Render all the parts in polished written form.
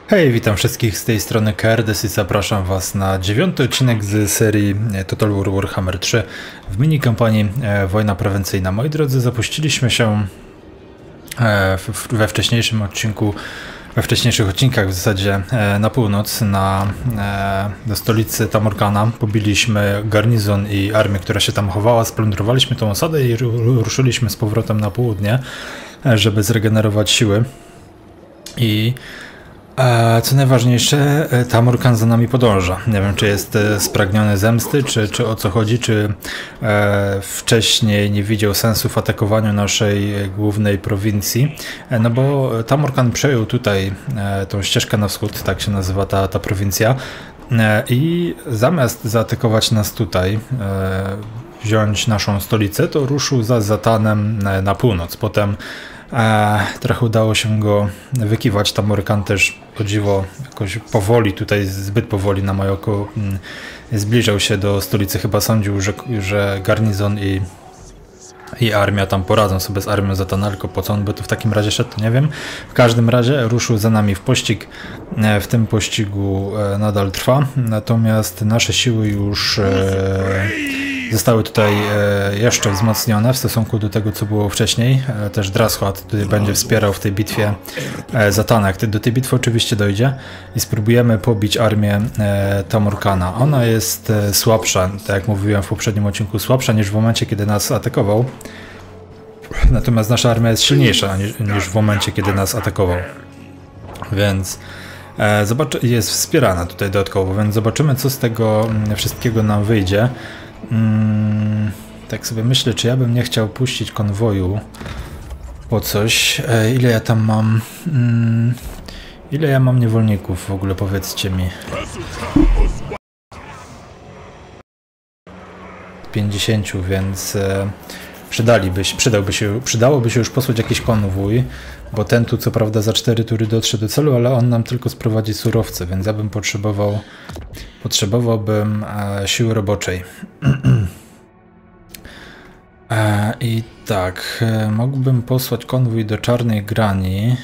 Hej, witam wszystkich z tej strony KRDS i zapraszam Was na 9. odcinek z serii Total War Warhammer 3 w minikampanii Wojna Prewencyjna. Moi drodzy, zapuściliśmy się we wcześniejszych odcinkach w zasadzie na północ, do stolicy Tamurkana. Pobiliśmy garnizon i armię, która się tam chowała, splądrowaliśmy tą osadę i ruszyliśmy z powrotem na południe, żeby zregenerować siły. I co najważniejsze, Tamurkan za nami podąża. Nie wiem, czy jest spragniony zemsty, czy o co chodzi, czy wcześniej nie widział sensu w atakowaniu naszej głównej prowincji. No bo Tamurkan przejął tutaj tą ścieżkę na wschód, tak się nazywa ta prowincja. I zamiast zaatakować nas tutaj, wziąć naszą stolicę, to ruszył za Zatanem na północ. Potem trochę udało się go wykiwać. Tamurkan też, o dziwo, jakoś powoli, tutaj zbyt powoli na moje oko, zbliżał się do stolicy. Chyba sądził, że garnizon i armia tam poradzą sobie z armią Zatana, tylko po co on by tu w takim razie szedł, to nie wiem. W każdym razie ruszył za nami w pościg. W tym pościgu nadal trwa, natomiast nasze siły już zostały tutaj jeszcze wzmocnione w stosunku do tego, co było wcześniej. Też Drashoat tutaj będzie wspierał w tej bitwie Zatana. Jak do tej bitwy oczywiście dojdzie i spróbujemy pobić armię Tamurkana. Ona jest słabsza, tak jak mówiłem w poprzednim odcinku, słabsza niż w momencie, kiedy nas atakował. Natomiast nasza armia jest silniejsza niż w momencie, kiedy nas atakował. Więc jest wspierana tutaj dodatkowo, więc zobaczymy, co z tego wszystkiego nam wyjdzie. Tak sobie myślę, czy ja bym nie chciał puścić konwoju po coś. Ile ja tam mam? Ile ja mam niewolników w ogóle, powiedzcie mi. 50, więc przydałoby się już posłać jakiś konwój, bo ten tu co prawda za 4 tury dotrze do celu, ale on nam tylko sprowadzi surowce, więc ja bym potrzebowałbym siły roboczej. I tak, mógłbym posłać konwój do Czarnej Grani,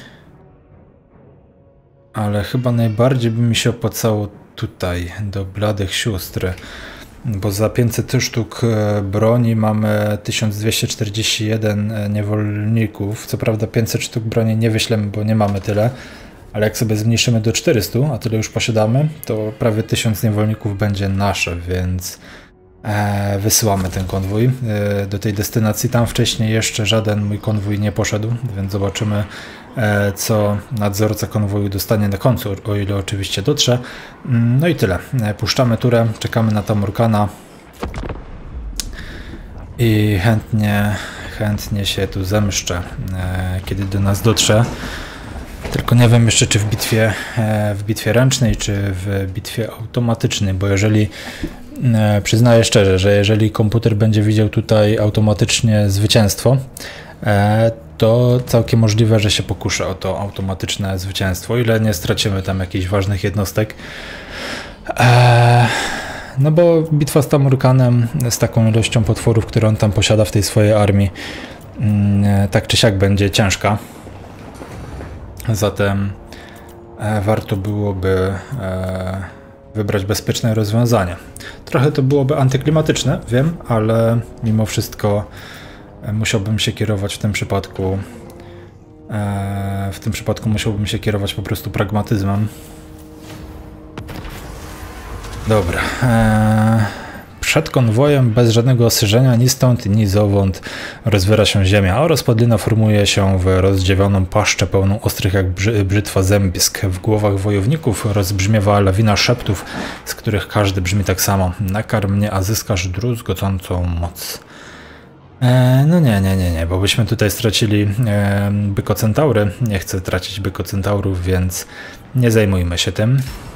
ale chyba najbardziej by mi się opłacało tutaj, do Bladych Sióstr, bo za 500 sztuk broni mamy 1241 niewolników. Co prawda 500 sztuk broni nie wyślemy, bo nie mamy tyle, ale jak sobie zmniejszymy do 400, a tyle już posiadamy, to prawie 1000 niewolników będzie nasze, więc wysyłamy ten konwój do tej destynacji. Tam wcześniej jeszcze żaden mój konwój nie poszedł, więc zobaczymy, co nadzorca konwoju dostanie na końcu, o ile oczywiście dotrze. No i tyle. Puszczamy turę, czekamy na Tamurkana i chętnie się tu zemszczę, kiedy do nas dotrze. Tylko nie wiem jeszcze, czy w bitwie ręcznej, czy w bitwie automatycznej, bo przyznaję szczerze, że jeżeli komputer będzie widział tutaj automatycznie zwycięstwo, to całkiem możliwe, że się pokuszę o to automatyczne zwycięstwo, ile nie stracimy tam jakichś ważnych jednostek. No bo bitwa z Tamurkanem, z taką ilością potworów, które on tam posiada w tej swojej armii, tak czy siak będzie ciężka. Zatem warto byłoby wybrać bezpieczne rozwiązanie. Trochę to byłoby antyklimatyczne, wiem, ale mimo wszystko musiałbym się kierować w tym przypadku. Musiałbym się kierować po prostu pragmatyzmem. Dobra. Przed konwojem bez żadnego ostrzeżenia ni stąd, ni zowąd rozwiera się ziemia, a rozpadlina formuje się w rozdziawioną paszczę pełną ostrych jak brzytwa zębisk. W głowach wojowników rozbrzmiewa lawina szeptów, z których każdy brzmi tak samo. Nakarm mnie, a zyskasz druzgocącą moc. No nie, bo byśmy tutaj stracili bykocentaury. Nie chcę tracić bykocentaurów, więc nie zajmujmy się tym.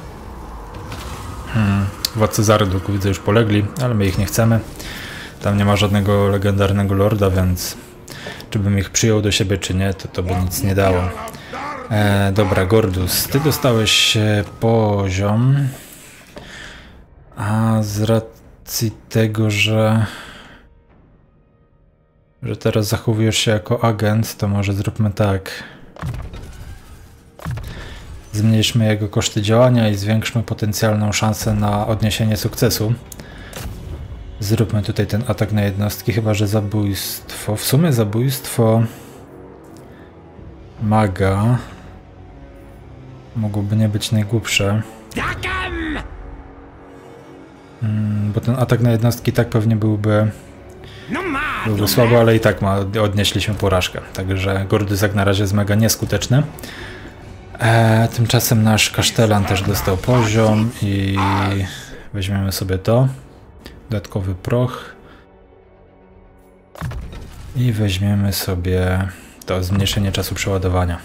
Władcy Zarduk widzę już polegli, ale my ich nie chcemy. Tam nie ma żadnego legendarnego lorda, więc czy bym ich przyjął do siebie, czy nie, to by nic nie dało. Dobra, Gordus, ty dostałeś poziom, a z racji tego, że teraz zachowujesz się jako agent, to może zróbmy tak. zmniejszmy jego koszty działania i zwiększmy potencjalną szansę na odniesienie sukcesu. Zróbmy tutaj ten atak na jednostki, chyba że zabójstwo. W sumie zabójstwo maga mogłoby nie być najgłupsze. Bo ten atak na jednostki tak pewnie byłby słabo, ale i tak odnieśliśmy porażkę. Także Gordus jak na razie jest mega nieskuteczny. Tymczasem nasz kasztelan też dostał poziom i weźmiemy sobie to. Dodatkowy proch. I weźmiemy sobie to zmniejszenie czasu przeładowania.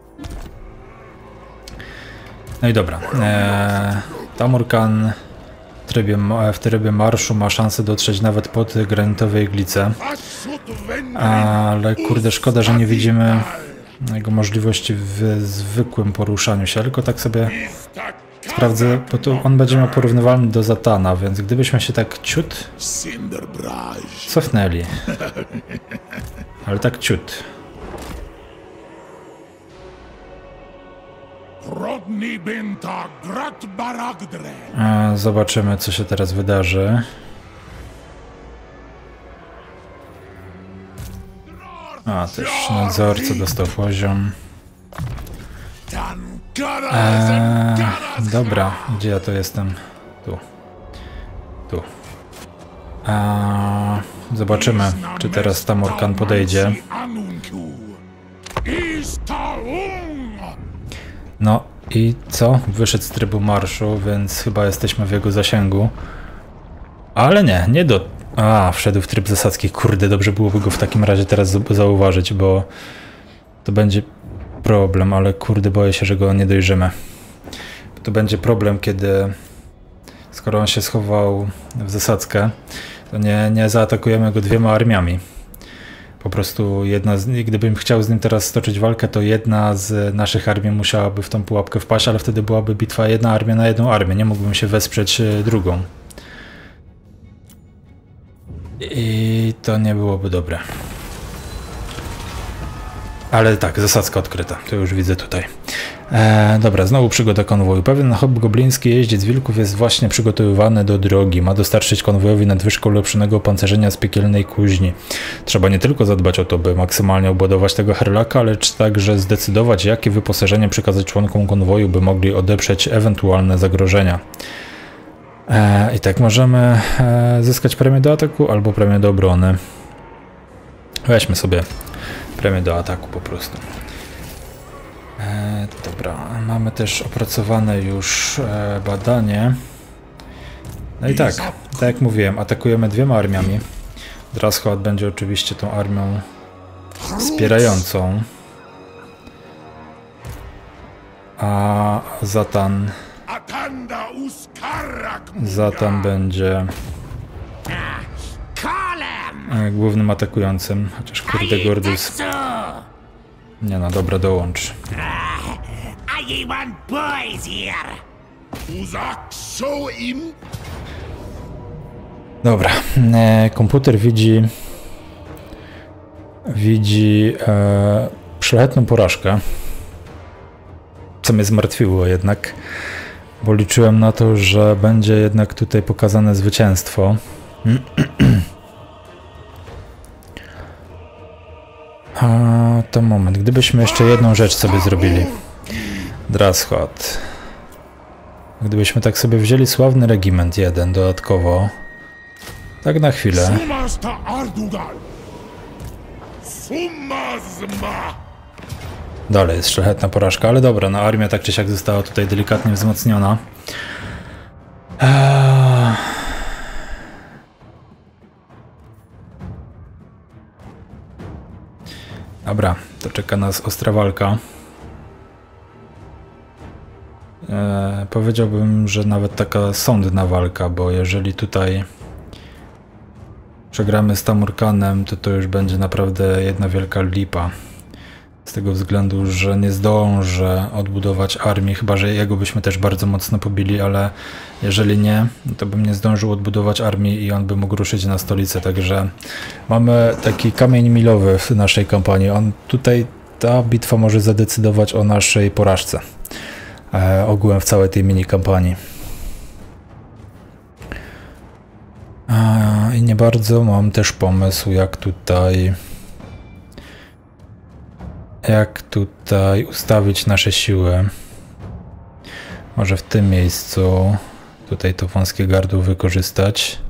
No i dobra. Tamurkan w trybie marszu ma szansę dotrzeć nawet pod granitowe iglice. Ale kurde, szkoda, że nie widzimy jego możliwości w zwykłym poruszaniu się. Tylko tak sobie sprawdzę, bo tu on będzie miał porównywalny do Zatana, więc gdybyśmy się tak ciut cofnęli. Ale tak ciut. Zobaczymy, co się teraz wydarzy. Też nadzorca dostał poziom. Dobra, gdzie ja to jestem? Tu. Zobaczymy, czy teraz Tamurkan podejdzie. No i co? Wyszedł z trybu marszu, więc chyba jesteśmy w jego zasięgu. Ale nie do... wszedł w tryb zasadzki. Kurde, dobrze byłoby go w takim razie teraz zauważyć, bo to będzie problem, ale kurde, boję się, że go nie dojrzymy. To będzie problem, kiedy skoro on się schował w zasadzkę, to nie zaatakujemy go dwiema armiami. Po prostu gdybym chciał z nim teraz stoczyć walkę, to jedna z naszych armii musiałaby w tą pułapkę wpaść, ale wtedy byłaby bitwa jedna armia na jedną armię. Nie mógłbym się wesprzeć drugą. I to nie byłoby dobre. Ale tak, zasadzka odkryta. To już widzę tutaj. Dobra, znowu przygoda konwoju. Pewien hobgobliński jeździec wilków jest właśnie przygotowywany do drogi. Ma dostarczyć konwojowi nadwyżkę ulepszonego opancerzenia z piekielnej kuźni. Trzeba nie tylko zadbać o to, by maksymalnie obudować tego herlaka, lecz także zdecydować, jakie wyposażenie przekazać członkom konwoju, by mogli odeprzeć ewentualne zagrożenia. I tak możemy zyskać premię do ataku albo premię do obrony. Weźmy sobie premię do ataku po prostu. Dobra, mamy też opracowane już badanie. No i tak jak mówiłem, atakujemy dwiema armiami. Drashoat będzie oczywiście tą armią wspierającą. A Zatan będzie głównym atakującym, chociaż kurde Gordus. Nie no, dobra, dołącz. Dobra, komputer widzi szlachetną porażkę, co mnie zmartwiło jednak, bo liczyłem na to, że będzie jednak tutaj pokazane zwycięstwo. To moment, gdybyśmy jeszcze jedną rzecz sobie zrobili. Drashoat. Gdybyśmy tak sobie wzięli sławny regiment jeden dodatkowo. Tak na chwilę. Dalej jest szlachetna porażka, ale dobra, no armia tak czy siak została tutaj delikatnie wzmocniona. Dobra, to czeka nas ostra walka. Powiedziałbym, że nawet taka sądna walka, bo jeżeli tutaj przegramy z Tamurkanem, to już będzie naprawdę jedna wielka lipa. Z tego względu, że nie zdążę odbudować armii, chyba że jego byśmy też bardzo mocno pobili, ale jeżeli nie, to bym nie zdążył odbudować armii i on by mógł ruszyć na stolicę, także mamy taki kamień milowy w naszej kampanii. Ta bitwa może zadecydować o naszej porażce. ogółem w całej tej mini kampanii. I nie bardzo mam też pomysł, jak tutaj ustawić nasze siły. Może w tym miejscu tutaj to wąskie gardło wykorzystać.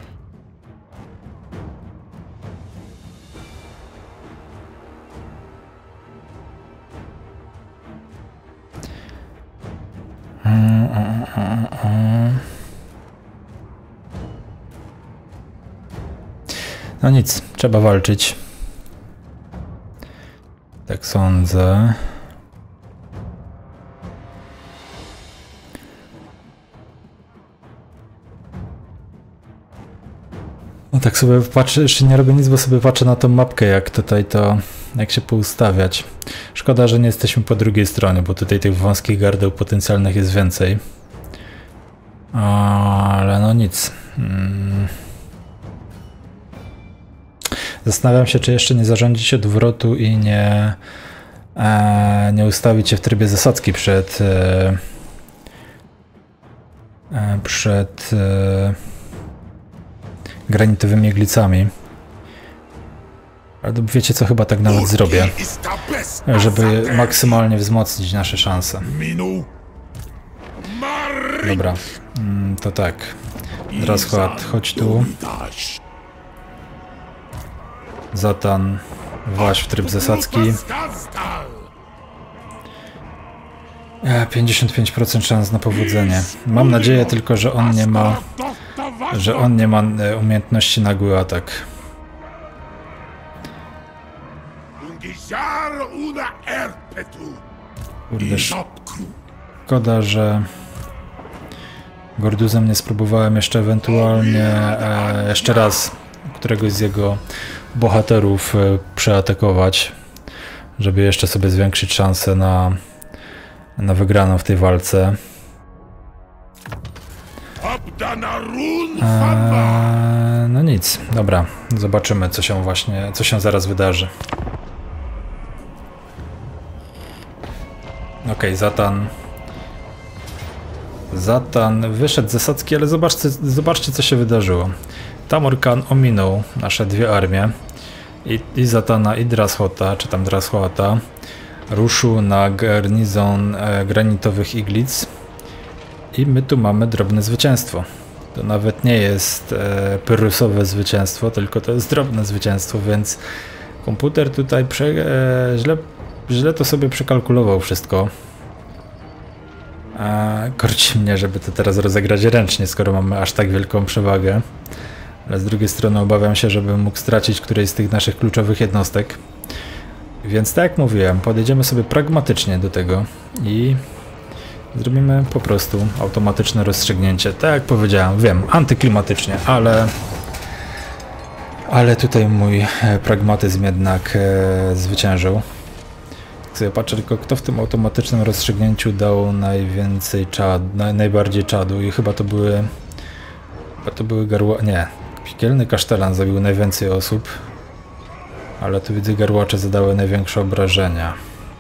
No nic, trzeba walczyć. Tak sądzę. No tak sobie patrzę, jeszcze nie robię nic, bo sobie patrzę na tą mapkę, jak tutaj to, jak się poustawiać. Szkoda, że nie jesteśmy po drugiej stronie, bo tutaj tych wąskich gardeł potencjalnych jest więcej. Ale no nic. Zastanawiam się, czy jeszcze nie zarządzić odwrotu i nie ustawić się w trybie zasadzki przed granitowymi iglicami. Ale wiecie co, chyba tak nawet zrobię, żeby maksymalnie wzmocnić nasze szanse. Dobra, to tak. Teraz chodź tu. Zatan, właź w tryb zasadzki. 55% szans na powodzenie. Mam nadzieję tylko, że on nie ma umiejętności nagły atak. Kurde, szkoda, że Gorduzem nie spróbowałem jeszcze ewentualnie jeszcze raz któregoś z jego bohaterów przeatakować, żeby jeszcze sobie zwiększyć szansę na wygraną w tej walce. No nic, dobra, zobaczymy co się zaraz wydarzy. Okej, Zatan wyszedł z zasadzki, ale zobaczcie co się wydarzyło. Tamurkan ominął nasze dwie armie i Zatana i Drashota, czy tam Drashota, ruszył na garnizon granitowych iglic i my tu mamy drobne zwycięstwo. To nawet nie jest pyrusowe zwycięstwo, tylko to jest drobne zwycięstwo, więc komputer tutaj źle to sobie przekalkulował wszystko. Korci mnie, żeby to teraz rozegrać ręcznie, skoro mamy aż tak wielką przewagę. Ale z drugiej strony obawiam się, żebym mógł stracić którejś z tych naszych kluczowych jednostek. Więc tak jak mówiłem, podejdziemy sobie pragmatycznie do tego i zrobimy po prostu automatyczne rozstrzygnięcie. Tak jak powiedziałem, wiem, antyklimatycznie, ale tutaj mój pragmatyzm jednak zwyciężył. Tak sobie patrzę tylko, kto w tym automatycznym rozstrzygnięciu dał najbardziej czadu i chyba to były nie, piekielny kasztelan zabił najwięcej osób, ale tu widzę, garłacze zadały największe obrażenia.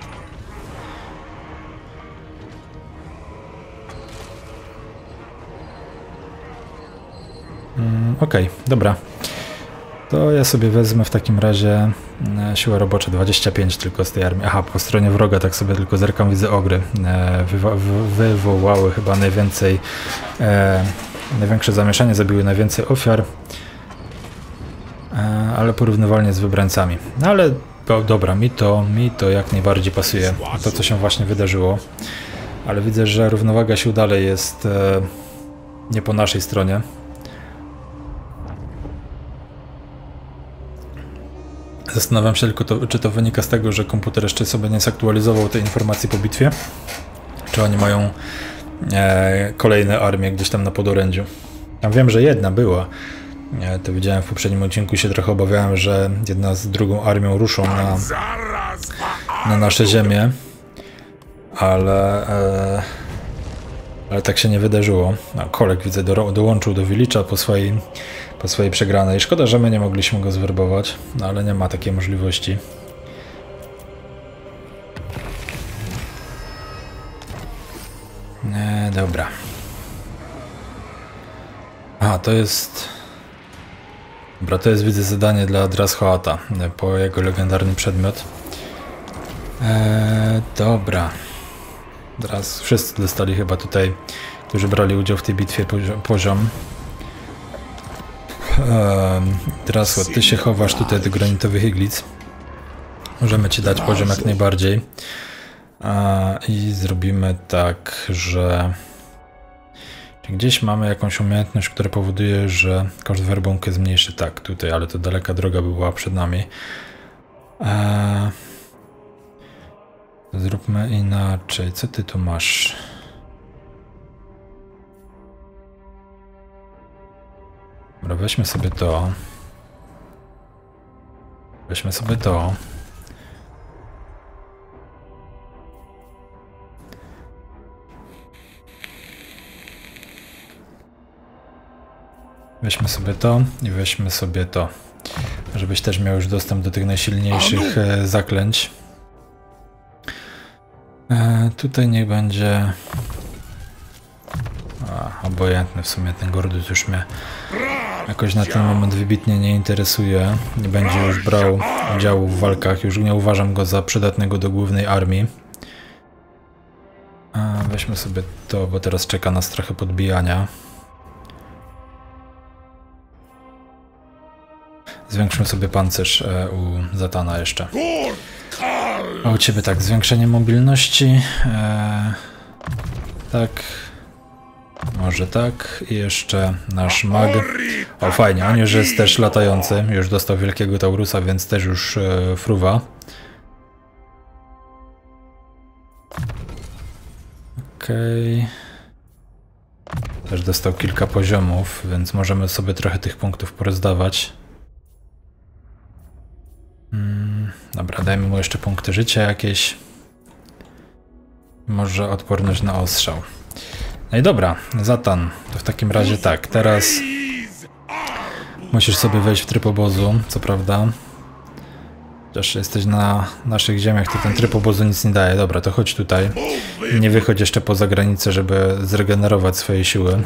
Okej, dobra. To ja sobie wezmę w takim razie siła robocza 25 tylko z tej armii. Aha, po stronie wroga tak sobie tylko zerkam, widzę ogry. Wywołały chyba największe zamieszanie, zabiły najwięcej ofiar, ale porównywalnie z wybrańcami. No ale dobra, mi to jak najbardziej pasuje, to co się właśnie wydarzyło. Ale widzę, że równowaga sił dalej jest nie po naszej stronie. Zastanawiam się tylko, czy to wynika z tego, że komputer jeszcze sobie nie zaktualizował tej informacji po bitwie, czy oni mają kolejne armie gdzieś tam na podorędziu. Ja wiem, że jedna była. To widziałem w poprzednim odcinku, się trochę obawiałem, że jedna z drugą armią ruszą na nasze ziemię, ale tak się nie wydarzyło. Kolek widzę dołączył do Wilicza po swojej przegranej. Szkoda, że my nie mogliśmy go zwerbować, no ale nie ma takiej możliwości. Dobra. A, to jest... Dobra, to jest, widzę, zadanie dla Drashoata po jego legendarny przedmiot. Dobra. Teraz wszyscy dostali chyba tutaj, którzy brali udział w tej bitwie, poziom. Drashot, ty się chowasz tutaj do granitowych iglic. Możemy ci dać poziom jak najbardziej. I zrobimy tak, że... Gdzieś mamy jakąś umiejętność, która powoduje, że koszt werbunku jest mniejszy. Tak, tutaj, ale to daleka droga by była przed nami. Zróbmy inaczej. Co ty tu masz? Dobra, weźmy sobie to. Weźmy sobie to. Weźmy sobie to i weźmy sobie to, żebyś też miał już dostęp do tych najsilniejszych zaklęć. Tutaj niech będzie... obojętny w sumie, ten Gordus już mnie jakoś na ten moment wybitnie nie interesuje. Nie będzie już brał udziału w walkach, już nie uważam go za przydatnego do głównej armii. Weźmy sobie to, bo teraz czeka nas trochę podbijania. Zwiększmy sobie pancerz u Zatana jeszcze. A u ciebie tak, zwiększenie mobilności. Tak. Może tak. I jeszcze nasz mag. O, fajnie, on już jest też latający. Już dostał wielkiego Taurusa, więc też już fruwa. Okej. Też dostał kilka poziomów, więc możemy sobie trochę tych punktów porozdawać. Dobra, dajmy mu jeszcze punkty życia jakieś. Może odporność na ostrzał. No i dobra, Zatan, to w takim razie tak, teraz musisz sobie wejść w tryb obozu, co prawda. Chociaż jesteś na naszych ziemiach, to ten tryb obozu nic nie daje. Dobra, to chodź tutaj. Nie wychodź jeszcze poza granicę, żeby zregenerować swoje siły.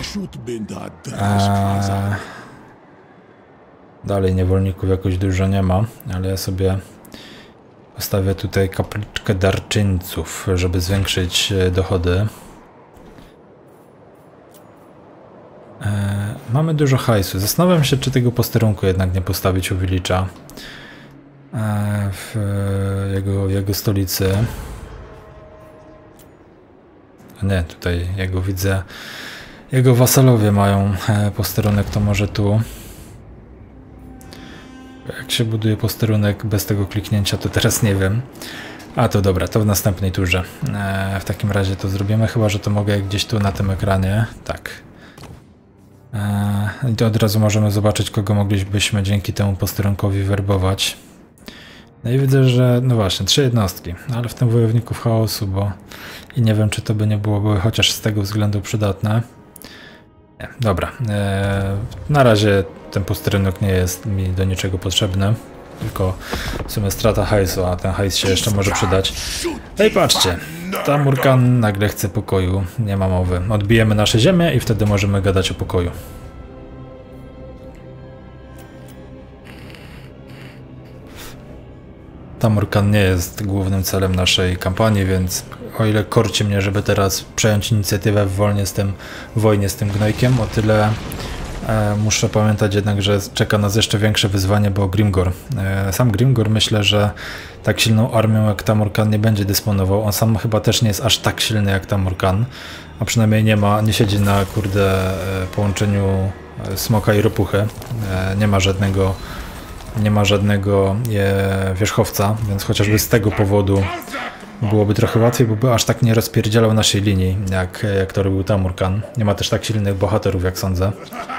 Dalej niewolników jakoś dużo nie ma, ale ja sobie postawię tutaj kapliczkę darczyńców, żeby zwiększyć dochody. Mamy dużo hajsu. Zastanawiam się, czy tego posterunku jednak nie postawić u Wilicza w jego stolicy. Nie, tutaj widzę, jego wasalowie mają posterunek, to może tu. Jak się buduje posterunek bez tego kliknięcia, to teraz nie wiem. A to dobra, to w następnej turze. W takim razie to zrobimy, chyba że to mogę gdzieś tu na tym ekranie. Tak. I to od razu możemy zobaczyć, kogo moglibyśmy dzięki temu posterunkowi werbować. No i widzę, że no właśnie, 3 jednostki, ale w tym wojowników chaosu, bo i nie wiem, czy to by nie byłoby chociaż z tego względu przydatne. Nie, dobra. Na razie ten posterunek nie jest mi do niczego potrzebny, tylko w sumie strata hajsu, a ten hajs się jeszcze może przydać. No i patrzcie, Tamurkan nagle chce pokoju, nie ma mowy. Odbijemy nasze ziemię i wtedy możemy gadać o pokoju. Tamurkan nie jest głównym celem naszej kampanii, więc o ile korci mnie, żeby teraz przejąć inicjatywę w wojnie z tym gnojkiem, o tyle muszę pamiętać jednak, że czeka nas jeszcze większe wyzwanie, bo Grimgor. Sam Grimgor, myślę, że tak silną armią jak Tamurkan nie będzie dysponował. On sam chyba też nie jest aż tak silny jak Tamurkan, a przynajmniej nie siedzi na połączeniu smoka i ropuchy. Nie ma żadnego wierzchowca, więc chociażby z tego powodu byłoby trochę łatwiej, bo by aż tak nie rozpierdzielał naszej linii, jak to robił Tamurkan. Nie ma też tak silnych bohaterów, jak sądzę.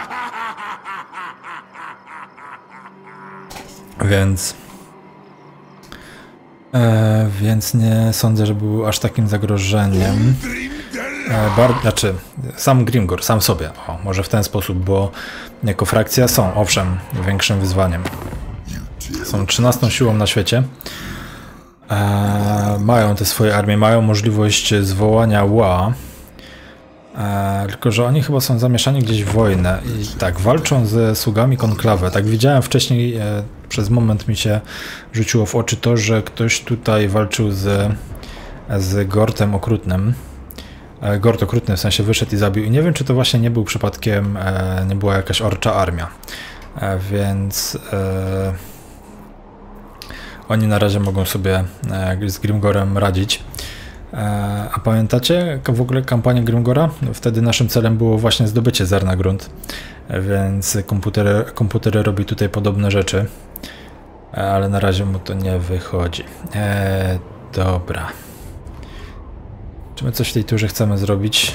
Więc nie sądzę, że był aż takim zagrożeniem. Sam Grimgor, sam sobie. O, może w ten sposób, bo jako frakcja są, owszem, większym wyzwaniem. Są 13 siłą na świecie. Mają te swoje armie, mają możliwość zwołania ła. Tylko że oni chyba są zamieszani gdzieś w wojnę i tak, walczą ze sługami konklawy. Tak widziałem wcześniej, przez moment mi się rzuciło w oczy to, że ktoś tutaj walczył z Gortem Okrutnym. Gort Okrutny w sensie wyszedł i zabił. I nie wiem, czy to właśnie nie był przypadkiem, nie była jakaś orcza armia. Więc oni na razie mogą sobie z Grimgorem radzić. A pamiętacie w ogóle kampanię Grimgora? Wtedy naszym celem było właśnie zdobycie Zernagrunt, więc komputery robi tutaj podobne rzeczy, ale na razie mu to nie wychodzi. Dobra. Czy my coś w tej turze chcemy zrobić?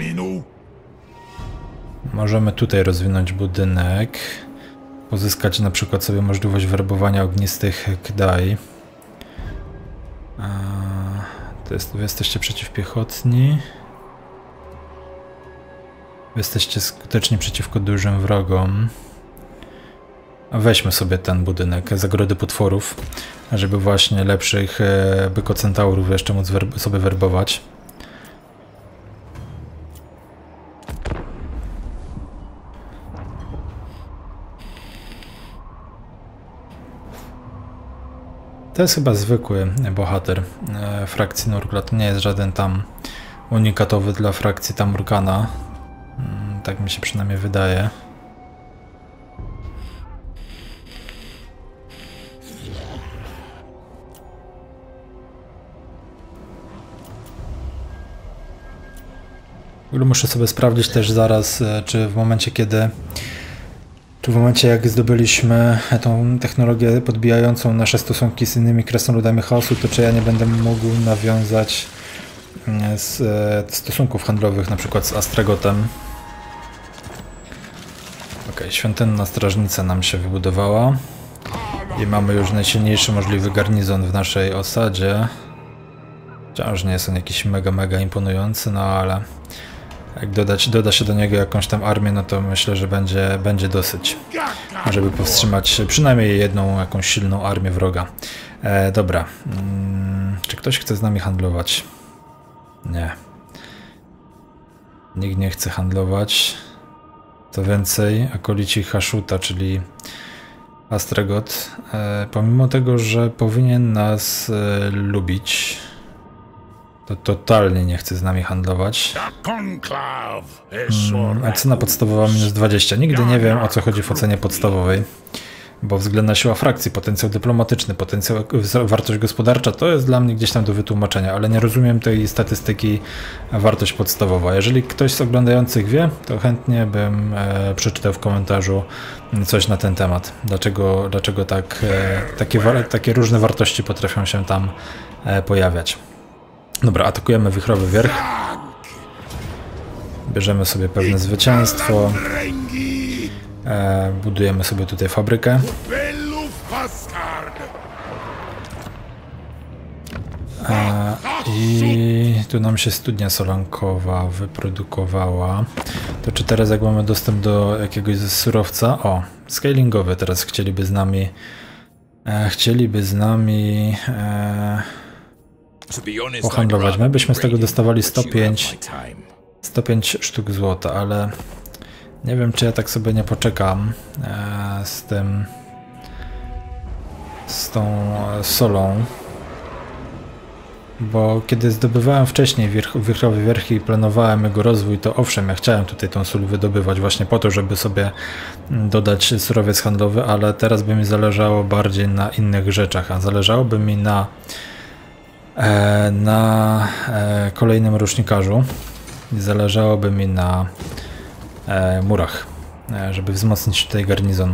Możemy tutaj rozwinąć budynek, pozyskać na przykład sobie możliwość werbowania ognistych Kdai. Wy jesteście przeciwpiechotni. Wy jesteście skuteczni przeciwko dużym wrogom. Weźmy sobie ten budynek, zagrody potworów, żeby właśnie lepszych bykocentaurów jeszcze móc sobie werbować. To jest chyba zwykły bohater frakcji Nurgla, to nie jest żaden tam unikatowy dla frakcji Tamurkana. Tak mi się przynajmniej wydaje. W ogóle muszę sobie sprawdzić też zaraz, czy w momencie jak zdobyliśmy tą technologię podbijającą nasze stosunki z innymi krasnoludami chaosu, to czy ja nie będę mógł nawiązać stosunków handlowych, na przykład z Astragotem. Ok, świątynna strażnica nam się wybudowała i mamy już najsilniejszy możliwy garnizon w naszej osadzie. Wciąż nie jest on jakiś mega imponujący, no ale jak doda się do niego jakąś tam armię, no to myślę, że będzie dosyć, żeby powstrzymać przynajmniej jedną jakąś silną armię wroga. Dobra. Czy ktoś chce z nami handlować? Nie. Nikt nie chce handlować. Co więcej, akolici Hashuta, czyli Astragot, pomimo tego, że powinien nas lubić, to totalnie nie chce z nami handlować. A cena podstawowa minus 20. Nigdy nie wiem, o co chodzi w ocenie podstawowej, bo względna siła frakcji, potencjał dyplomatyczny, wartość gospodarcza, to jest dla mnie gdzieś tam do wytłumaczenia, ale nie rozumiem tej statystyki wartość podstawowa. Jeżeli ktoś z oglądających wie, to chętnie bym przeczytał w komentarzu coś na ten temat. Dlaczego takie różne wartości potrafią się tam pojawiać. Dobra, atakujemy Wichrowy Wierch. Bierzemy sobie pewne zwycięstwo. Budujemy sobie tutaj fabrykę. I tu nam się studnia solankowa wyprodukowała. To czy teraz jak mamy dostęp do jakiegoś surowca? O, scalingowy teraz chcieliby z nami pohandlować. My byśmy z tego dostawali 105 sztuk złota, ale nie wiem, czy ja tak sobie nie poczekam z tą solą, bo kiedy zdobywałem wcześniej Wichrowy Wierch i planowałem jego rozwój, to owszem, ja chciałem tutaj tą sól wydobywać właśnie po to, żeby sobie dodać surowiec handlowy, ale teraz by mi zależało bardziej na innych rzeczach, a zależałoby mi na kolejnym rusznikarzu i zależałoby mi na murach, żeby wzmocnić tutaj garnizon.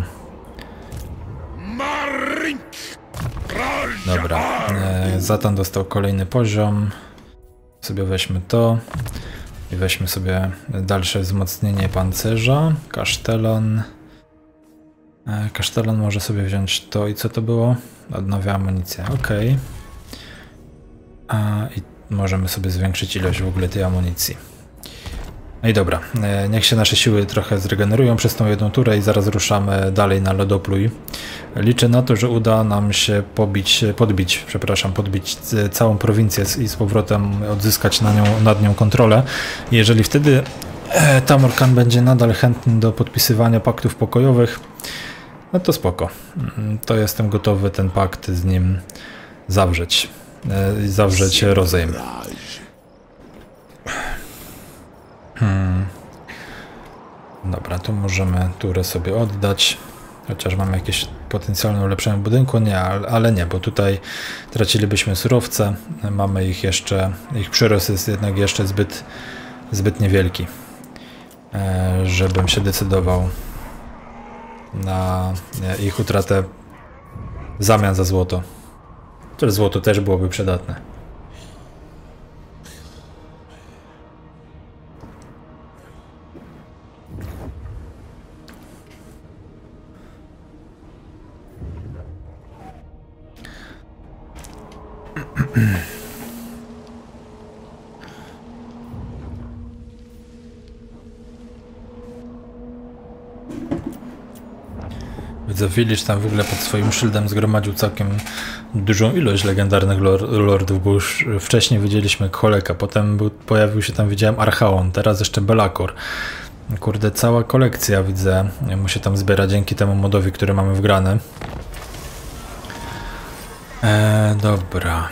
Dobra, Zatan dostał kolejny poziom, sobie weźmy to i weźmy sobie dalsze wzmocnienie pancerza. Kasztelan może sobie wziąć to i co to było? Odnawia amunicję, ok. I możemy sobie zwiększyć ilość w ogóle tej amunicji. No i dobra, niech się nasze siły trochę zregenerują przez tą jedną turę i zaraz ruszamy dalej na lodopluj. Liczę na to, że uda nam się podbić całą prowincję i z powrotem odzyskać nad nią kontrolę. Jeżeli wtedy Tamurkan będzie nadal chętny do podpisywania paktów pokojowych, no to spoko. To jestem gotowy ten pakt z nim zawrzeć rozejm. Dobra, tu możemy turę sobie oddać. Chociaż mamy jakieś potencjalne ulepszenie budynku, nie, ale nie, bo tutaj tracilibyśmy surowce, mamy ich jeszcze, ich przyrost jest jednak jeszcze zbyt niewielki, żebym się decydował na ich utratę w zamian za złoto. Chociaż złoto też byłoby przydatne. Widzę, Village tam w ogóle pod swoim szyldem zgromadził całkiem dużą ilość legendarnych lordów, bo już wcześniej widzieliśmy Kholeka, potem pojawił się tam, widziałem, Archaon, teraz jeszcze Belakor. Kurde, cała kolekcja, widzę, mu się tam zbiera dzięki temu modowi, który mamy wgrany. Dobra.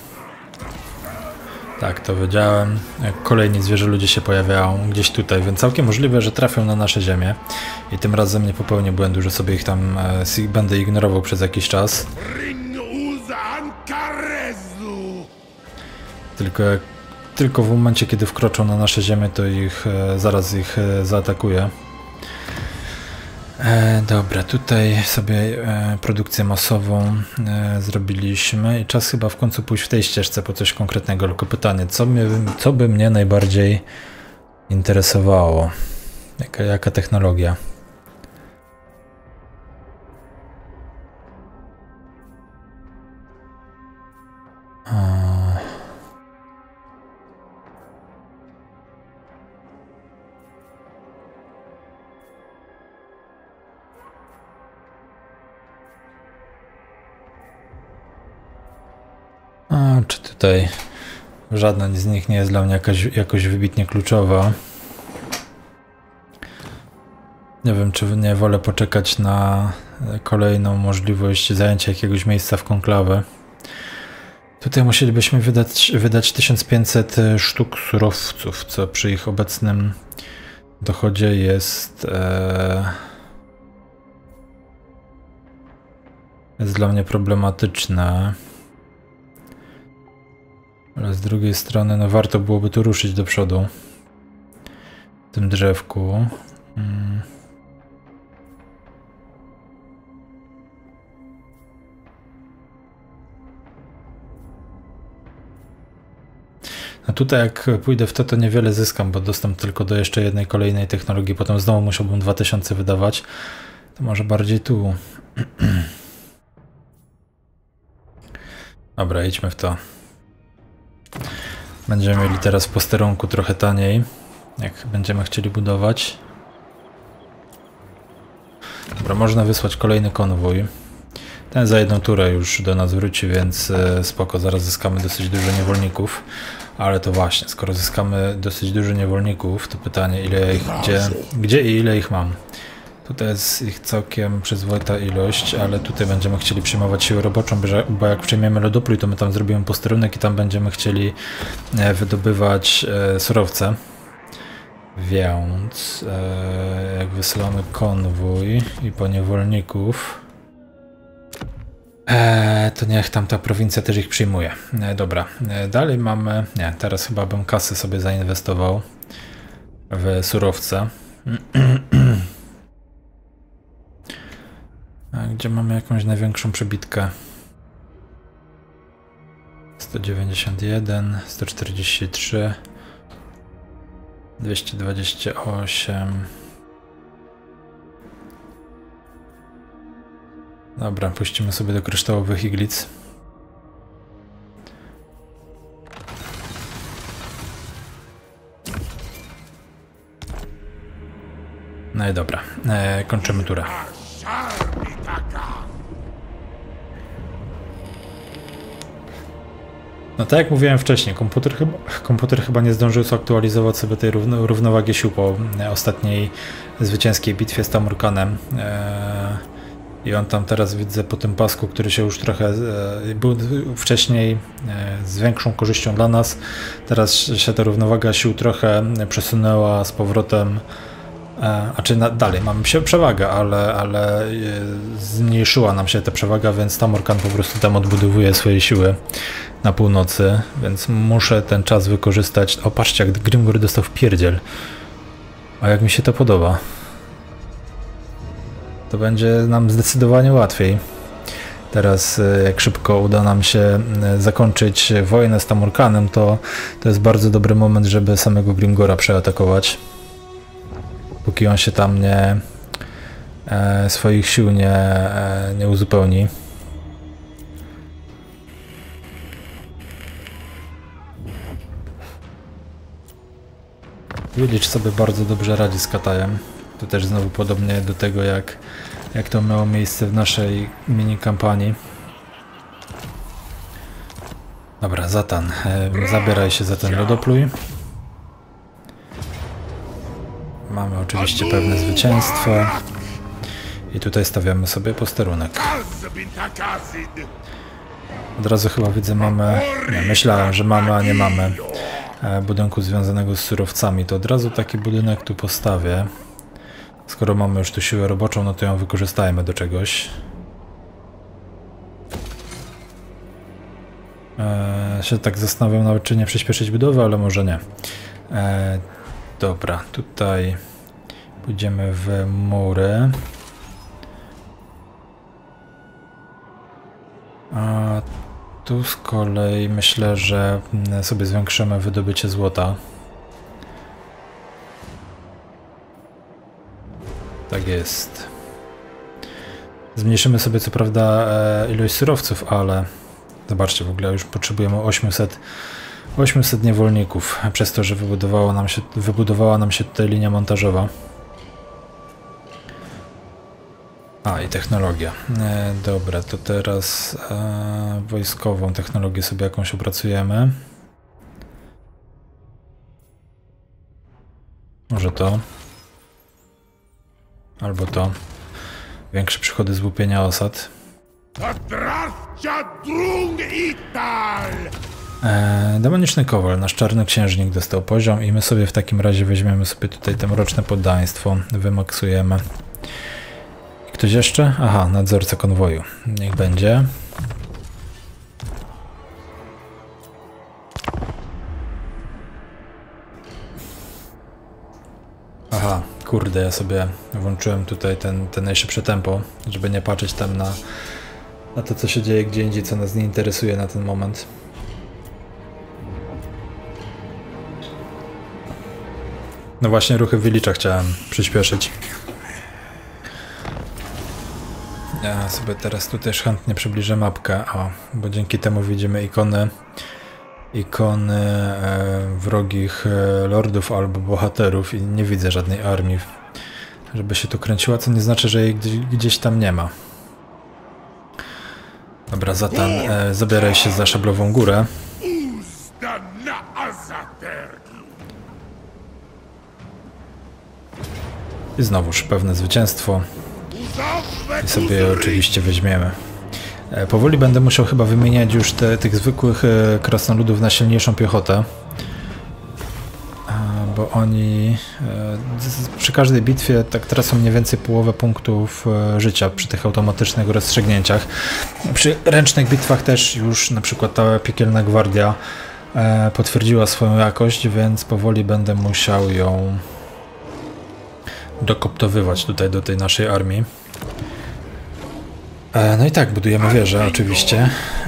Tak, to wiedziałem. Kolejni zwierzę ludzie się pojawiają gdzieś tutaj, więc całkiem możliwe, że trafią na nasze ziemię. I tym razem nie popełnię błędu, że sobie ich tam będę ignorował przez jakiś czas. Tylko w momencie, kiedy wkroczą na nasze ziemię, to zaraz ich zaatakuję. Dobra, tutaj sobie produkcję masową zrobiliśmy i czas chyba w końcu pójść w tej ścieżce po coś konkretnego, tylko pytanie, co by mnie najbardziej interesowało? Jaka technologia? Czy tutaj żadna z nich nie jest dla mnie jakoś wybitnie kluczowa. Nie wiem, czy nie wolę poczekać na kolejną możliwość zajęcia jakiegoś miejsca w konklawę. Tutaj musielibyśmy wydać 1500 sztuk surowców, co przy ich obecnym dochodzie jest dla mnie problematyczne. Ale z drugiej strony, no warto byłoby tu ruszyć do przodu w tym drzewku. No tutaj jak pójdę w to niewiele zyskam, bo dostęp tylko do jeszcze jednej kolejnej technologii, potem znowu musiałbym 2000 wydawać. To może bardziej tu. Dobra, idźmy w to. Będziemy mieli teraz w posterunku trochę taniej, jak będziemy chcieli budować. Dobra, można wysłać kolejny konwój. Ten za jedną turę już do nas wróci, więc spoko, zaraz zyskamy dosyć dużo niewolników. Ale to właśnie, skoro zyskamy dosyć dużo niewolników, to pytanie, gdzie i ile ich mam. Tutaj jest ich całkiem przyzwoita ilość, ale tutaj będziemy chcieli przyjmować siłę roboczą, bo jak przyjmiemy lodopluj, to my tam zrobimy posterunek i tam będziemy chcieli wydobywać surowce. Więc jak wysyłamy konwój i po niewolników, to niech tam ta prowincja też ich przyjmuje. Dobra, dalej mamy... Nie, teraz chyba bym kasy sobie zainwestował w surowce. A gdzie mamy jakąś największą przebitkę? 191, 143, 228. Dobra, puścimy sobie do kryształowych iglic. No i dobra, kończymy turę. No tak jak mówiłem wcześniej, komputer chyba nie zdążył zaktualizować sobie tej równowagi sił po ostatniej zwycięskiej bitwie z Tamurkanem. I on tam teraz widzę po tym pasku, który się już trochę był wcześniej z większą korzyścią dla nas. Teraz się ta równowaga sił trochę przesunęła z powrotem. Dalej mamy przewagę, ale zmniejszyła nam się ta przewaga, więc Tamurkan po prostu tam odbudowuje swoje siły na północy, więc muszę ten czas wykorzystać. O, patrzcie, jak Grimgor dostał w pierdziel. A jak mi się to podoba. To będzie nam zdecydowanie łatwiej. Teraz jak szybko uda nam się zakończyć wojnę z Tamurkanem, to jest bardzo dobry moment, żeby samego Grimgora przeatakować. Póki on się tam swoich sił nie uzupełni. Wilicz sobie bardzo dobrze radzi z Katajem. To też znowu podobnie do tego, jak to miało miejsce w naszej mini kampanii. Dobra, Zatan, zabieraj się za ten lodopluj. Mamy oczywiście pewne zwycięstwo. I tutaj stawiamy sobie posterunek. Od razu chyba widzę, mamy... Nie, myślałem, że mamy, a nie mamy budynku związanego z surowcami. To od razu taki budynek tu postawię. Skoro mamy już tu siłę roboczą, no to ją wykorzystajmy do czegoś. Się tak zastanawiam nawet, czy nie przyspieszyć budowy, ale może nie. Dobra, tutaj pójdziemy w mury. A tu z kolei myślę, że sobie zwiększymy wydobycie złota. Tak jest. Zmniejszymy sobie co prawda ilość surowców, ale zobaczcie, w ogóle już potrzebujemy 800 niewolników, przez to, że wybudowała nam się tutaj linia montażowa. A, i technologia. Dobra, to teraz wojskową technologię sobie jakąś opracujemy. Może to. Albo to. Większe przychody z łupienia osad. Demoniczny Kowal, nasz czarny księżnik dostał poziom i my sobie w takim razie weźmiemy sobie tutaj te mroczne poddaństwo, wymaksujemy. Ktoś jeszcze? Aha, nadzorca konwoju. Niech będzie. Aha, kurde, ja sobie włączyłem tutaj ten najszybsze tempo, żeby nie patrzeć tam na to, co się dzieje gdzie indziej, co nas nie interesuje na ten moment. No właśnie, ruchy Wilicza chciałem przyspieszyć. Ja sobie teraz tu też chętnie przybliżę mapkę, bo dzięki temu widzimy ikony wrogich lordów albo bohaterów i nie widzę żadnej armii, żeby się tu kręciła, co nie znaczy, że jej gdzieś tam nie ma. Dobra, Zatan, zabieraj się za Szablową Górę. I znowuż pewne zwycięstwo. I sobie je oczywiście weźmiemy. Powoli będę musiał chyba wymieniać już tych zwykłych krasnoludów na silniejszą piechotę. Bo oni przy każdej bitwie tak tracą mniej więcej połowę punktów życia przy tych automatycznych rozstrzygnięciach. Przy ręcznych bitwach też już na przykład ta Piekielna Gwardia potwierdziła swoją jakość, więc powoli będę musiał ją dokoptowywać tutaj do tej naszej armii. No i tak, budujemy wieżę oczywiście.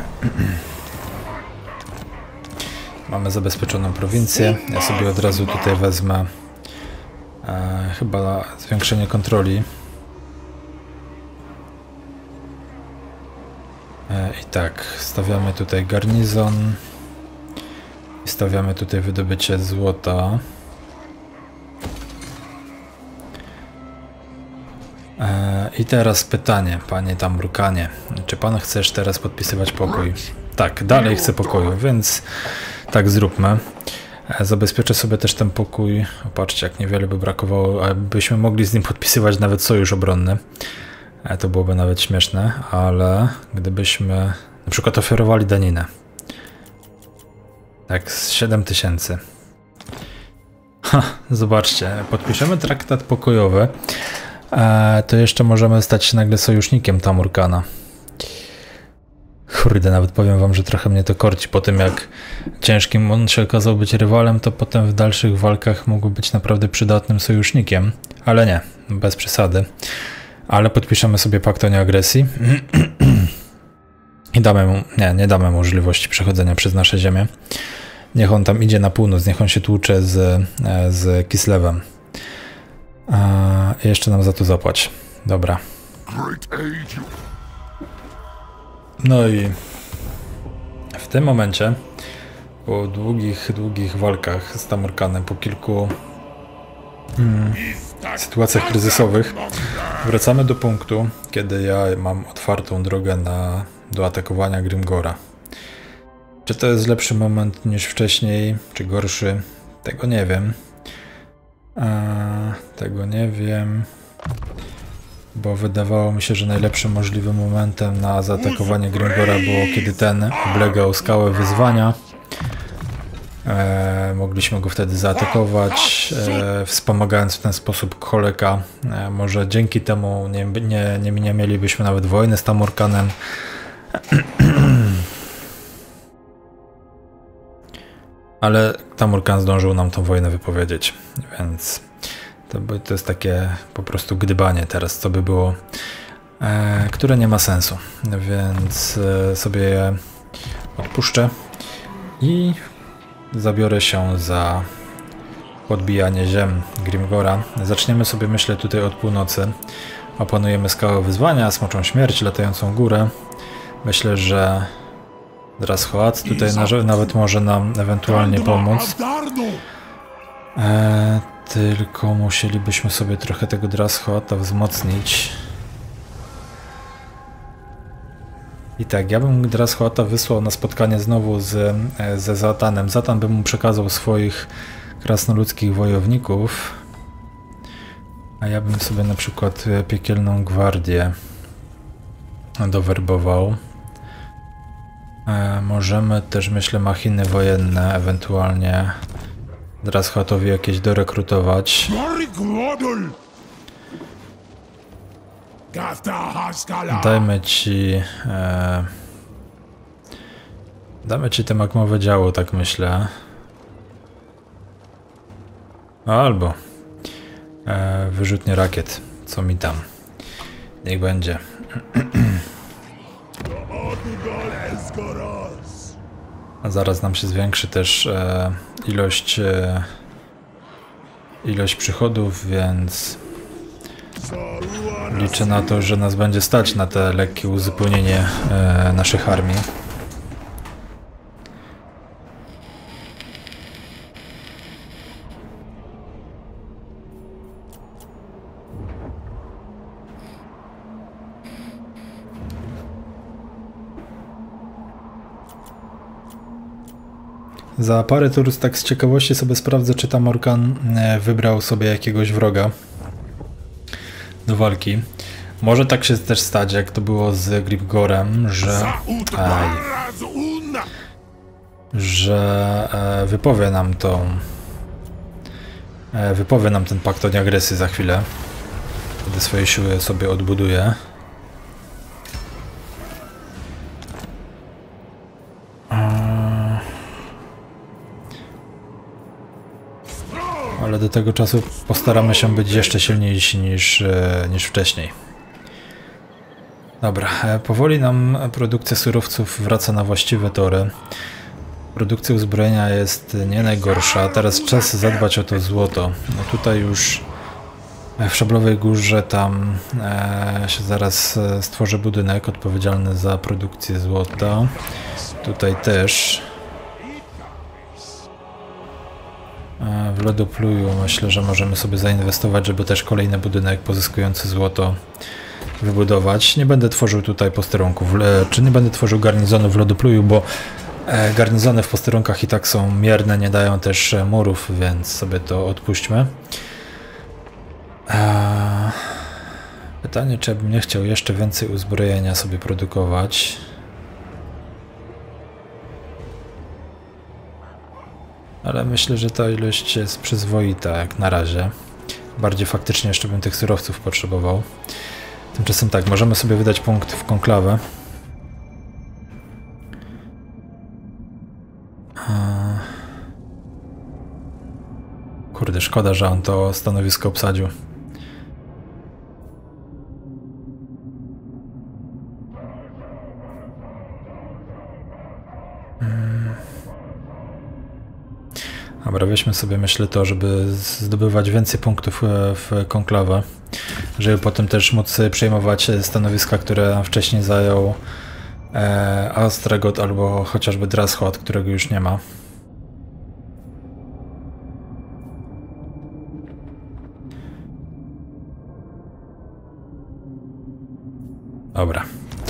Mamy zabezpieczoną prowincję. Ja sobie od razu tutaj wezmę chyba zwiększenie kontroli. I tak, stawiamy tutaj garnizon. I stawiamy tutaj wydobycie złota. I teraz pytanie, panie Tamurkanie, czy pan chcesz teraz podpisywać pokój? Tak, dalej chcę pokoju, więc tak zróbmy. Zabezpieczę sobie też ten pokój. Patrzcie, jak niewiele by brakowało, abyśmy mogli z nim podpisywać nawet sojusz obronny. To byłoby nawet śmieszne, ale gdybyśmy na przykład oferowali daninę. Tak, z 7000. Zobaczcie, podpiszemy traktat pokojowy, to jeszcze możemy stać się nagle sojusznikiem Tamurkana. Kurde, nawet powiem wam, że trochę mnie to korci. Po tym jak ciężkim on się okazał być rywalem, to potem w dalszych walkach mógł być naprawdę przydatnym sojusznikiem. Ale nie, bez przesady. Ale podpiszemy sobie pakt o nieagresji. I damy mu, nie damy możliwości przechodzenia przez nasze ziemię. Niech on tam idzie na północ, niech on się tłucze z Kislewem. I jeszcze nam za to zapłać. Dobra. No i w tym momencie, po długich walkach z Tamurkanem, po kilku sytuacjach kryzysowych, wracamy do punktu, kiedy ja mam otwartą drogę do atakowania Grimgora. Czy to jest lepszy moment niż wcześniej, czy gorszy? Tego nie wiem. Tego nie wiem. Bo wydawało mi się, że najlepszym możliwym momentem na zaatakowanie Grimgora było, kiedy ten oblegał skałę wyzwania. Mogliśmy go wtedy zaatakować, wspomagając w ten sposób Kholeka. Może dzięki temu nie mielibyśmy nawet wojny z Tamurkanem. Ale Tamurkan zdążył nam tą wojnę wypowiedzieć, więc to jest takie po prostu gdybanie teraz, co by było, które nie ma sensu, więc sobie je odpuszczę i zabiorę się za podbijanie ziem Grimgora. Zaczniemy sobie, myślę, tutaj od północy. Opanujemy skałę wyzwania, smoczą śmierć, latającą górę. Myślę, że Drashoat tutaj nawet może nam ewentualnie pomóc. Tylko musielibyśmy sobie trochę tego Drashoata wzmocnić. I tak, ja bym Drashoata wysłał na spotkanie znowu ze Zatanem. Zatan by mu przekazał swoich krasnoludzkich wojowników. A ja bym sobie na przykład piekielną gwardię dowerbował. Możemy też, myślę, machiny wojenne, ewentualnie Drashoatowi jakieś dorekrutować. Damy ci te magmowe działo, tak myślę. Albo wyrzutnie rakiet, co mi tam. Niech będzie. A zaraz nam się zwiększy też ilość przychodów, więc liczę na to, że nas będzie stać na te lekkie uzupełnienie naszych armii. Za parę tur tak z ciekawości sobie sprawdzę, czy Tamurkan wybrał sobie jakiegoś wroga do walki. Może tak się też stać, jak to było z Grimgorem, że wypowie nam ten pakt o nieagresji za chwilę, kiedy swoje siły sobie odbuduje. Ale do tego czasu postaramy się być jeszcze silniejsi niż wcześniej. Dobra, powoli nam produkcja surowców wraca na właściwe tory. Produkcja uzbrojenia jest nie najgorsza. Teraz czas zadbać o to złoto. No tutaj już w Szablowej Górze tam się zaraz stworzy budynek odpowiedzialny za produkcję złota. Tutaj też. W Lodopluju myślę, że możemy sobie zainwestować, żeby też kolejny budynek pozyskujący złoto wybudować. Nie będę tworzył tutaj posterunków, czy nie będę tworzył garnizonu w lodopluju, bo garnizony w posterunkach i tak są mierne, nie dają też murów, więc sobie to odpuśćmy. Pytanie, czy ja bym nie chciał jeszcze więcej uzbrojenia sobie produkować. Ale myślę, że ta ilość jest przyzwoita jak na razie. Bardziej faktycznie jeszcze bym tych surowców potrzebował. Tymczasem tak, możemy sobie wydać punkt w konklawę. Kurde, szkoda, że on to stanowisko obsadził. Dobra, weźmy sobie, myślę, to, żeby zdobywać więcej punktów w konklawę, żeby potem też móc przejmować stanowiska, które wcześniej zajął Astragot albo chociażby Drashot, którego już nie ma. Dobra.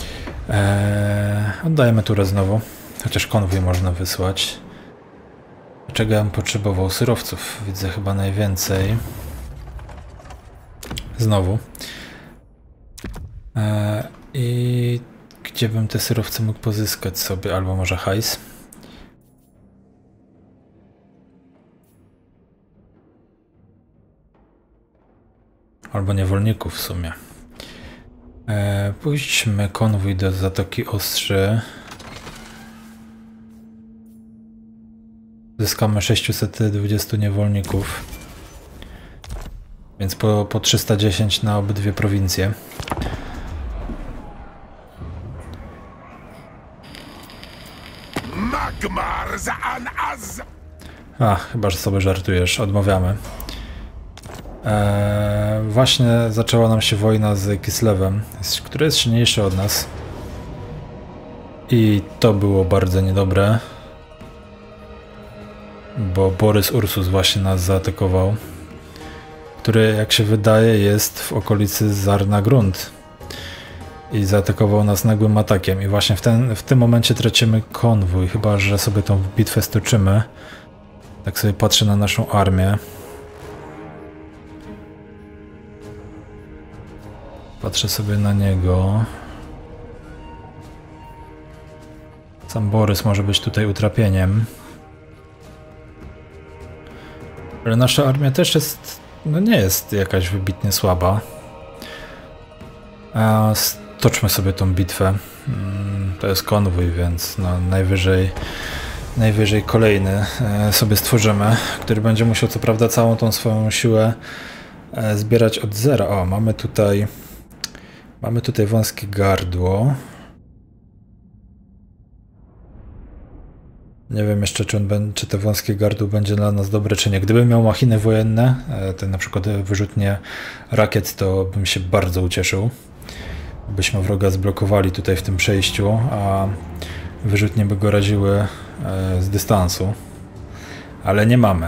Oddajemy turę znowu, chociaż konwój można wysłać. Czego ja bym potrzebował? Surowców widzę chyba najwięcej. Znowu. I gdzie bym te surowce mógł pozyskać sobie? Albo może hajs? Albo niewolników w sumie. Pójdźmy konwój do Zatoki Ostrzy. Zyskamy 620 niewolników. Więc po 310 na obydwie prowincje. Chyba, że sobie żartujesz. Odmawiamy. Właśnie zaczęła nam się wojna z Kislewem, który jest silniejszy od nas. I to było bardzo niedobre. Bo Borys Ursus właśnie nas zaatakował. Który, jak się wydaje, jest w okolicy Zarna-Grund. I zaatakował nas nagłym atakiem. I właśnie w tym momencie tracimy konwój. Chyba że sobie tą bitwę stoczymy. Tak sobie patrzę na naszą armię. Patrzę sobie na niego. Sam Borys może być tutaj utrapieniem. Ale nasza armia też jest, no nie jest jakaś wybitnie słaba. Stoczmy sobie tą bitwę. To jest konwój, więc no najwyżej kolejny sobie stworzymy, który będzie musiał co prawda całą tą swoją siłę zbierać od zera. O, mamy tutaj wąskie gardło. Nie wiem jeszcze, czy te wąskie gardło będzie dla nas dobre, czy nie. Gdybym miał machiny wojenne, te na przykład wyrzutnie rakiet, to bym się bardzo ucieszył. Byśmy wroga zblokowali tutaj w tym przejściu, a wyrzutnie by go raziły z dystansu. Ale nie mamy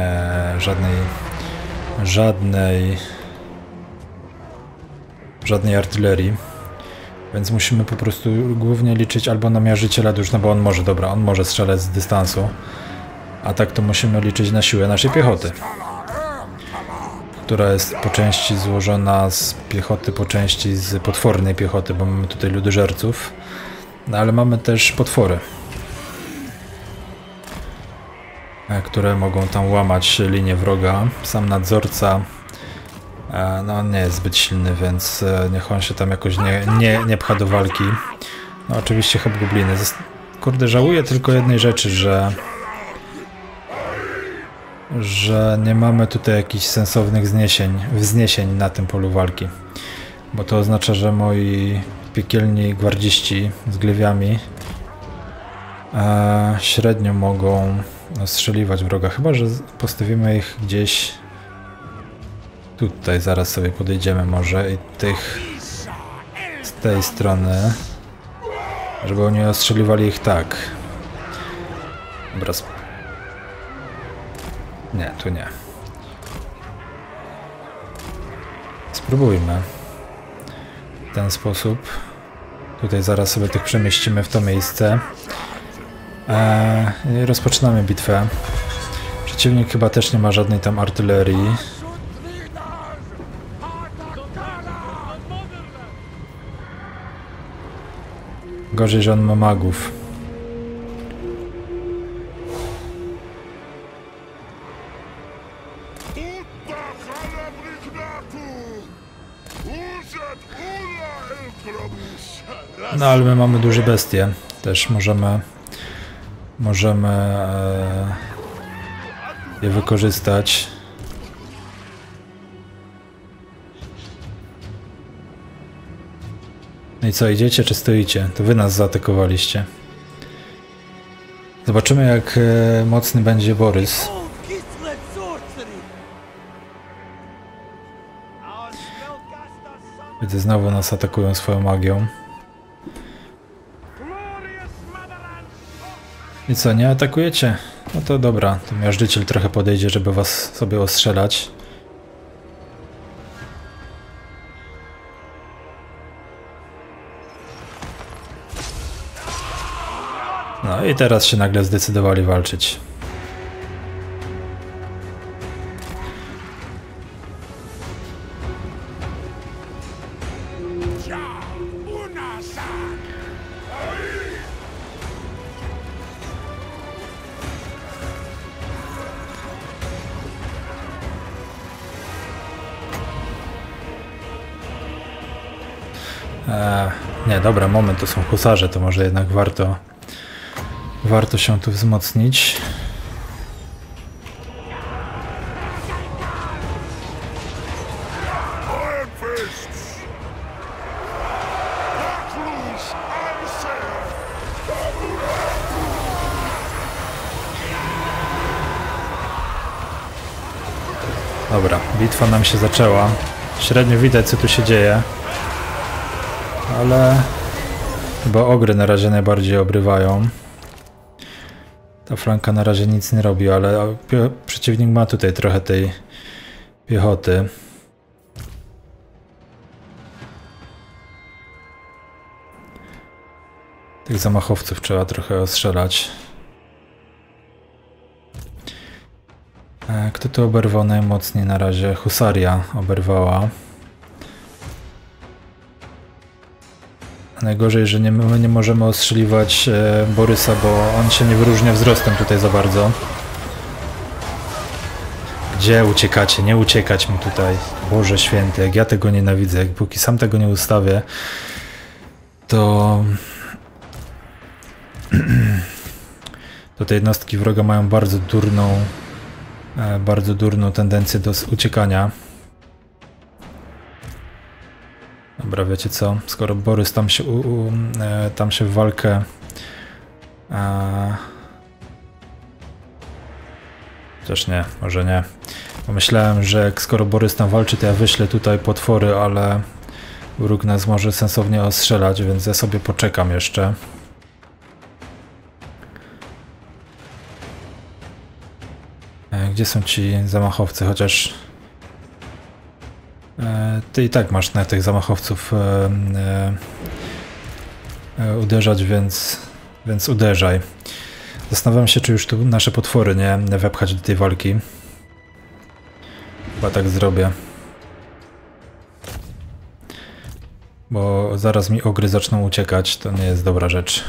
żadnej artylerii. Więc musimy po prostu głównie liczyć albo na miażiciela dusz, no bo on może strzelać z dystansu. A tak to musimy liczyć na siłę naszej piechoty. Która jest po części złożona z piechoty, po części z potwornej piechoty, bo mamy tutaj ludożerców. No ale mamy też potwory. Które mogą tam łamać linię wroga. Sam nadzorca no on nie jest zbyt silny, więc niech on się tam jakoś nie pcha do walki. No oczywiście hobgobliny. Kurde, żałuję tylko jednej rzeczy, że nie mamy tutaj jakichś sensownych wzniesień na tym polu walki. Bo to oznacza, że moi piekielni gwardziści z glewami średnio mogą strzeliwać wroga. Chyba że postawimy ich gdzieś tutaj, zaraz sobie podejdziemy może i z tej strony, żeby oni ostrzeliwali ich tak. Dobra. Nie, tu nie. Spróbujmy. W ten sposób. Tutaj zaraz sobie tych przemieścimy w to miejsce. I rozpoczynamy bitwę. Przeciwnik chyba też nie ma żadnej tam artylerii. Gorzej, że on ma magów. No ale my mamy duże bestie. Też możemy je wykorzystać. No i co, idziecie czy stoicie? To wy nas zaatakowaliście. Zobaczymy, jak mocny będzie Borys. Widzę, znowu nas atakują swoją magią. I co, nie atakujecie? No to dobra, to miażdżyciel trochę podejdzie, żeby was sobie ostrzelać. No i teraz się nagle zdecydowali walczyć. Nie, dobra, moment, to są husarze, to może jednak warto się tu wzmocnić. Dobra, bitwa nam się zaczęła. Średnio widać, co tu się dzieje. Ale chyba ogry na razie najbardziej obrywają. Ta flanka na razie nic nie robi, ale przeciwnik ma tutaj trochę tej piechoty. Tych zamachowców trzeba trochę ostrzelać. Kto tu oberwał najmocniej na razie? Husaria oberwała. Najgorzej, że my nie możemy ostrzeliwać Borysa, bo on się nie wyróżnia wzrostem tutaj za bardzo. Gdzie uciekacie? Nie uciekać mi tutaj. Boże święty, jak ja tego nienawidzę. Jak póki sam tego nie ustawię, to te jednostki wroga mają bardzo durną tendencję do uciekania. Dobra, wiecie co? Skoro Borys tam się w walkę też nie, może nie. Pomyślałem, że skoro Borys tam walczy, to ja wyślę tutaj potwory, ale wróg nas może sensownie ostrzelać, więc ja sobie poczekam jeszcze. Gdzie są ci zamachowcy? Chociaż ty i tak masz na tych zamachowców uderzać, więc uderzaj. Zastanawiam się, czy już tu nasze potwory nie wepchać do tej walki. Chyba tak zrobię. Bo zaraz mi ogry zaczną uciekać, to nie jest dobra rzecz.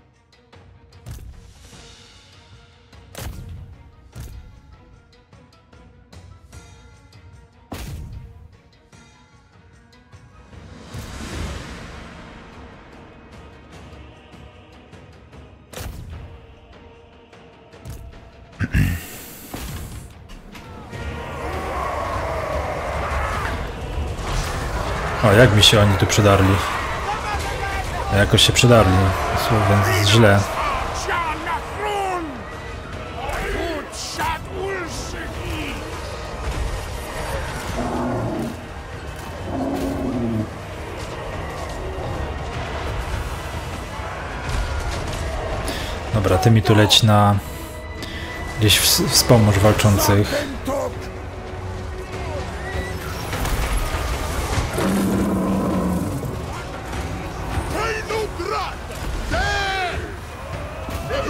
O, jak mi się oni tu przydarli. Jakoś się przydarli, więc źle. Dobra, ty mi tu leć na... gdzieś wspomóż walczących.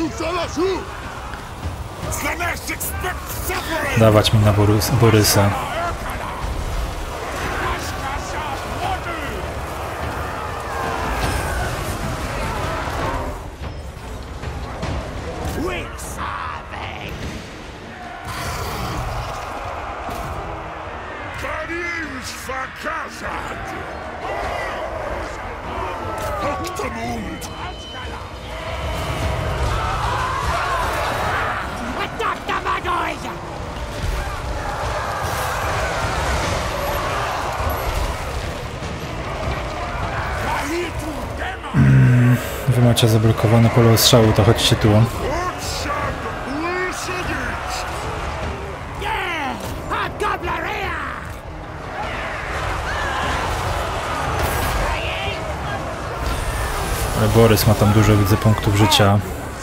Dawać mi na Borysa. Wy macie zablokowane pole ostrzału, to chodźcie tu. Ale Borys ma tam dużo, widzę, punktów życia.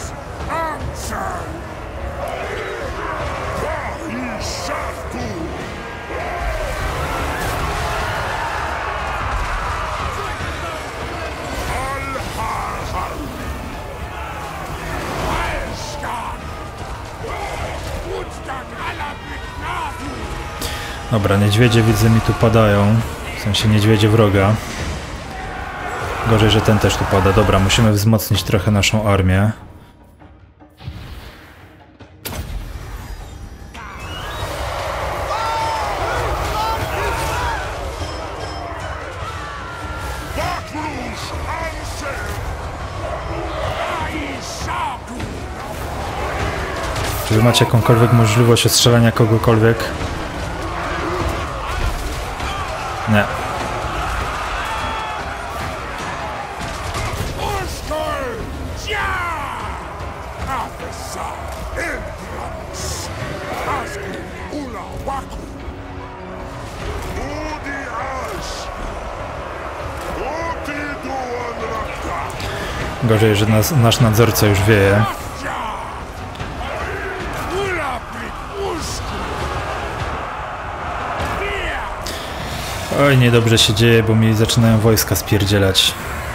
Dobra, niedźwiedzie widzę mi tu padają, w sensie niedźwiedzie wroga. Gorzej, że ten też tu pada. Dobra, musimy wzmocnić trochę naszą armię. Czy wy macie jakąkolwiek możliwość ostrzelania kogokolwiek? Nie. Gorzej, że nasz nadzorca już wieje. Oj, niedobrze się dzieje, bo mi zaczynają wojska spierdzielać.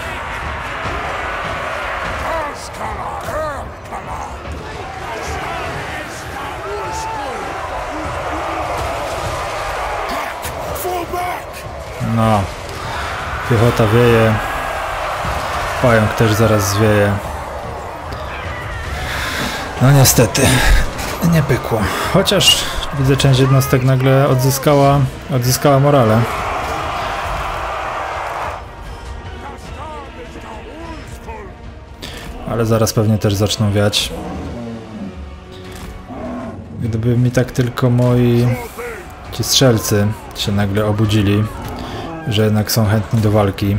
No, piechota wieje. Pająk też zaraz zwieje. No niestety, nie pykło. Chociaż widzę, część jednostek nagle odzyskała morale. Ale zaraz pewnie też zaczną wiać. Gdyby mi tak tylko ci strzelcy się nagle obudzili, że jednak są chętni do walki.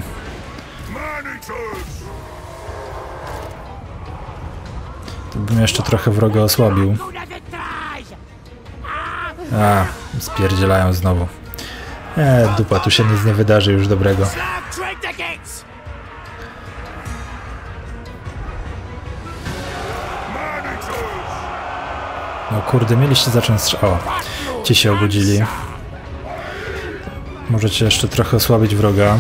To bym jeszcze trochę wroga osłabił. A, spierdzielają znowu. Dupa, tu się nic nie wydarzy już dobrego. No kurde, mieliście zacząć O, ci się obudzili. Możecie jeszcze trochę osłabić wroga.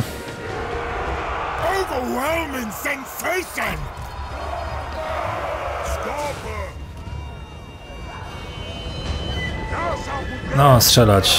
No, strzelać.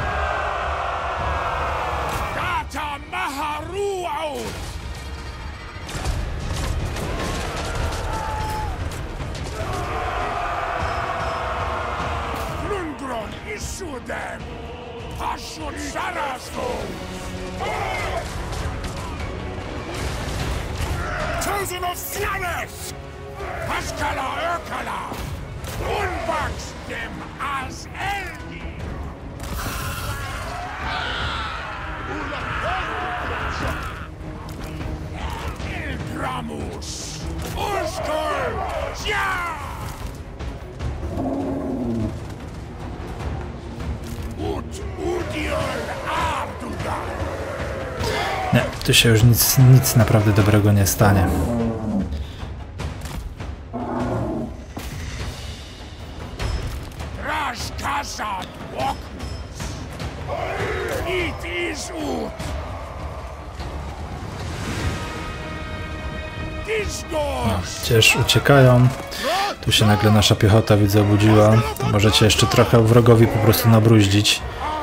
Chosen of Slanesh! Paskala Urkala! Unwachs dem as Eldi! Ilgramus! Uskol! Ja! Udiol Arduga! Nie, tu się już nic naprawdę dobrego nie stanie. No, też uciekają. Tu się nagle nasza piechota, widzę, obudziła. Możecie jeszcze trochę wrogowi po prostu nabruździć.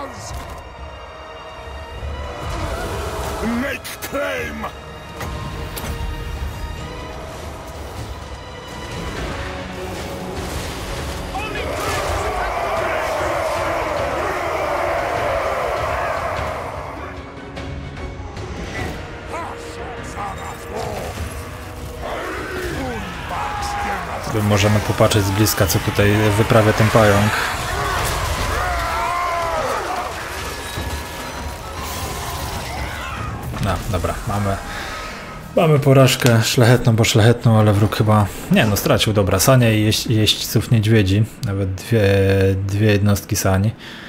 Możemy popatrzeć z bliska, co tutaj wyprawia ten pająk. No, dobra, mamy porażkę szlachetną, bo szlachetną, ale wróg chyba... Nie, no stracił, dobra, sania i jeźdźców niedźwiedzi. Nawet dwie jednostki sani.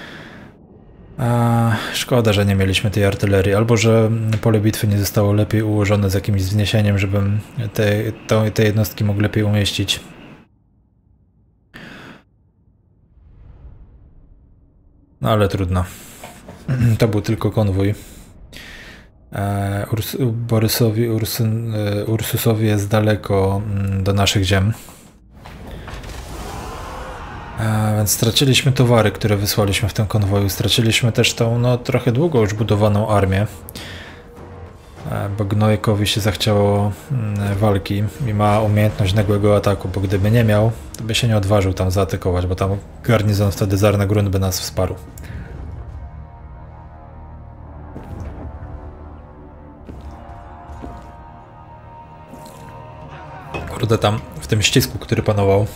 Szkoda, że nie mieliśmy tej artylerii, albo że pole bitwy nie zostało lepiej ułożone z jakimś wzniesieniem, żebym te jednostki mógł lepiej umieścić. No ale trudno. To był tylko konwój. Ursusowi jest daleko do naszych ziem. Więc straciliśmy towary, które wysłaliśmy w tym konwoju. Straciliśmy też tą, no, trochę długo już budowaną armię. Bo Gnojkowi się zachciało walki i ma umiejętność nagłego ataku, bo gdyby nie miał, to by się nie odważył tam zaatakować, bo tam garnizon wtedy Zarnagrunt by nas wsparł. Kurde, tam w tym ścisku, który panował,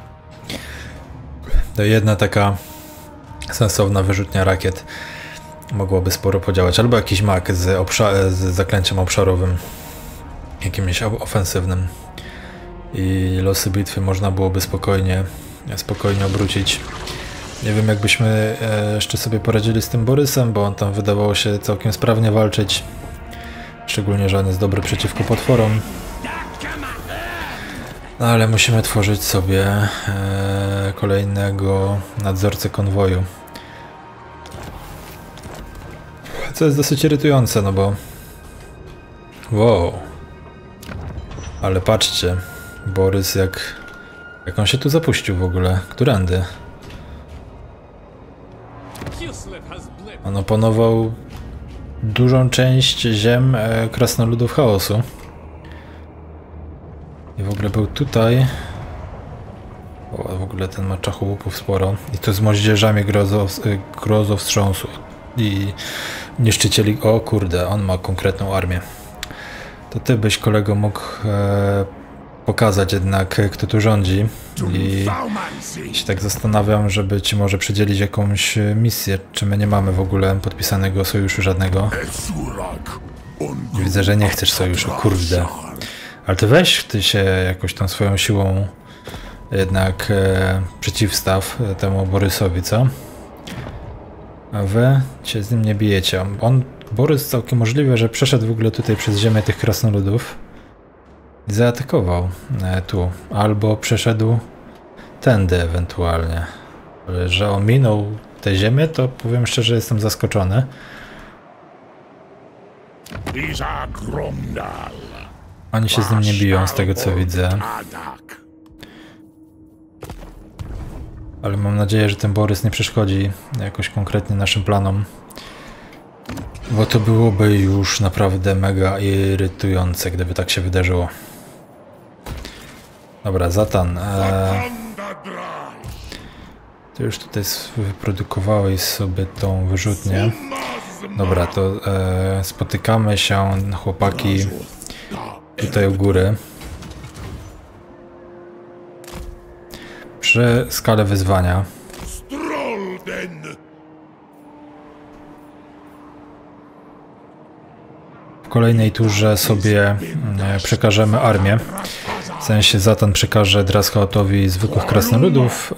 to jedna taka sensowna wyrzutnia rakiet mogłoby sporo podziałać, albo jakiś mak z zaklęciem obszarowym, jakimś ofensywnym, i losy bitwy można byłoby spokojnie obrócić. Nie wiem, jakbyśmy jeszcze sobie poradzili z tym Borysem, bo on tam wydawało się całkiem sprawnie walczyć, szczególnie, że on jest dobry przeciwko potworom. No ale musimy tworzyć sobie kolejnego nadzorcę konwoju. Co jest dosyć irytujące, no bo... Wow. Ale patrzcie, Borys jak on się tu zapuścił w ogóle. Którędy? On opanował dużą część ziem krasnoludów chaosu. I w ogóle był tutaj. O, w ogóle ten ma czachołupów sporo. I to z moździerzami grozowstrząsu. I niszczycieli... O kurde, on ma konkretną armię. To ty byś, kolego, mógł pokazać jednak, kto tu rządzi. I się tak zastanawiam, żeby ci może przydzielić jakąś misję. Czy my nie mamy w ogóle podpisanego sojuszu żadnego? Widzę, że nie chcesz sojuszu, kurde. Ale ty się jakoś tą swoją siłą jednak przeciwstaw temu Borysowi, co? A wy się z nim nie bijecie. Borys całkiem możliwe, że przeszedł w ogóle tutaj przez ziemię tych krasnoludów i zaatakował tu. Albo przeszedł tędy ewentualnie. Ale że ominął tę ziemię, to powiem szczerze, jestem zaskoczony. Oni się z nim nie biją, z tego co widzę. Ale mam nadzieję, że ten Borys nie przeszkodzi jakoś konkretnie naszym planom. Bo to byłoby już naprawdę mega irytujące, gdyby tak się wydarzyło. Dobra, Zatan. Ty już tutaj wyprodukowałeś sobie tą wyrzutnię. Dobra, to spotykamy się, chłopaki, tutaj u góry. Przy skale wyzwania. W kolejnej turze sobie przekażemy armię. W sensie Zatan przekaże Draschaotowi zwykłych krasnoludów.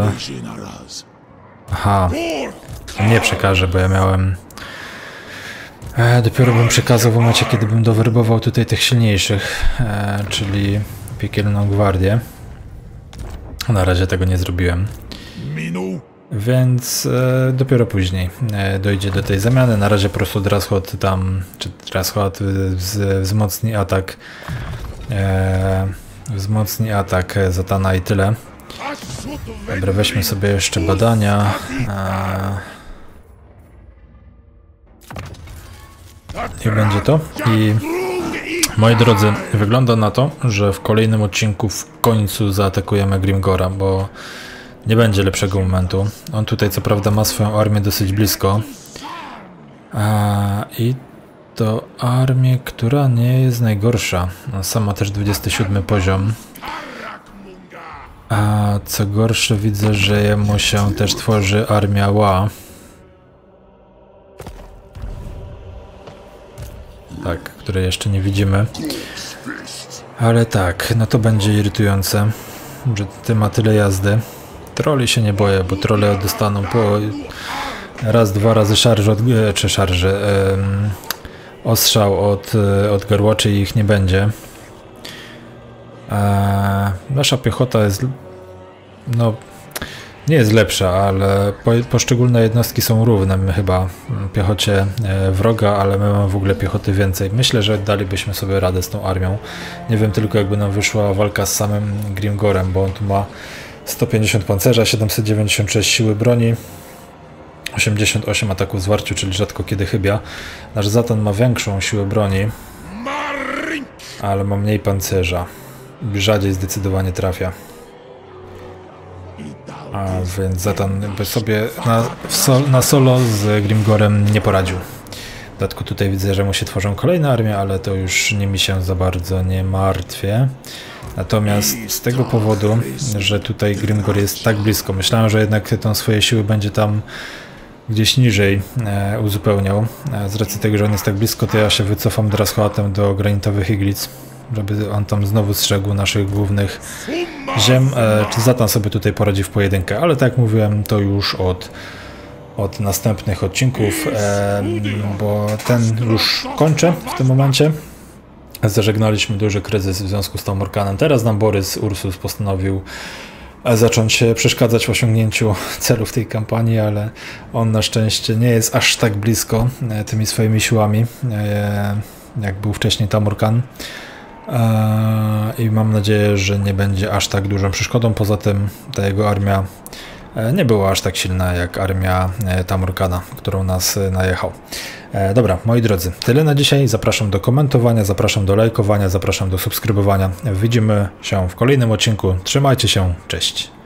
Aha, nie przekaże, bo ja miałem... dopiero bym przekazał w momencie, kiedy bym dowerbował tutaj tych silniejszych, czyli Piekielną Gwardię. Na razie tego nie zrobiłem. Więc dopiero później dojdzie do tej zamiany. Na razie po prostu Draschaot tam, czy Draschaot wzmocni atak wzmocni atak Zatana i tyle. Dobra, weźmy sobie jeszcze badania. I będzie to. I moi drodzy, wygląda na to, że w kolejnym odcinku w końcu zaatakujemy Grimgora, bo nie będzie lepszego momentu. On tutaj co prawda ma swoją armię dosyć blisko. I to armię, która nie jest najgorsza. Sama też 27 poziom. A co gorsze, widzę, że jemu się też tworzy armia Ła. Tak, której jeszcze nie widzimy. Ale tak, no to będzie irytujące, że ty ma tyle jazdy. Trolli się nie boję, bo trolle dostaną po raz, dwa razy szarże, ostrzał od garłaczy i ich nie będzie. Nasza piechota jest, no, nie jest lepsza, ale poszczególne jednostki są równe chyba piechocie wroga, ale my mamy w ogóle piechoty więcej. Myślę, że dalibyśmy sobie radę z tą armią. Nie wiem tylko, jakby nam wyszła walka z samym Grimgorem, bo on tu ma 150 pancerza, 796 siły broni, 88 ataków w zwarciu, czyli rzadko kiedy chybia. Nasz Zatan ma większą siłę broni, ale ma mniej pancerza. Rzadziej zdecydowanie trafia. A więc Zatan by sobie na solo z Grimgorem nie poradził. W dodatku tutaj widzę, że mu się tworzą kolejne armie, ale to już nimi się za bardzo nie martwię. Natomiast z tego powodu, że tutaj Grimgor jest tak blisko, myślałem, że jednak tą swoje siły będzie tam gdzieś niżej uzupełniał. Z racji tego, że on jest tak blisko, to ja się wycofam Drashoatem do granitowych iglic, żeby on tam znowu strzegł naszych głównych ziem. Czy Zatan sobie tutaj poradzi w pojedynkę, ale tak jak mówiłem, to już od następnych odcinków, bo ten już kończę w tym momencie. Zażegnaliśmy duży kryzys w związku z tą Morkanem. Teraz nam Borys Ursus postanowił zacząć przeszkadzać w osiągnięciu celów tej kampanii, ale on na szczęście nie jest aż tak blisko tymi swoimi siłami, jak był wcześniej Tamurkan. I mam nadzieję, że nie będzie aż tak dużą przeszkodą. Poza tym ta jego armia nie była aż tak silna jak armia Tamurkana, którą nas najechał. Dobra, moi drodzy, tyle na dzisiaj. Zapraszam do komentowania, zapraszam do lajkowania, zapraszam do subskrybowania. Widzimy się w kolejnym odcinku. Trzymajcie się, cześć!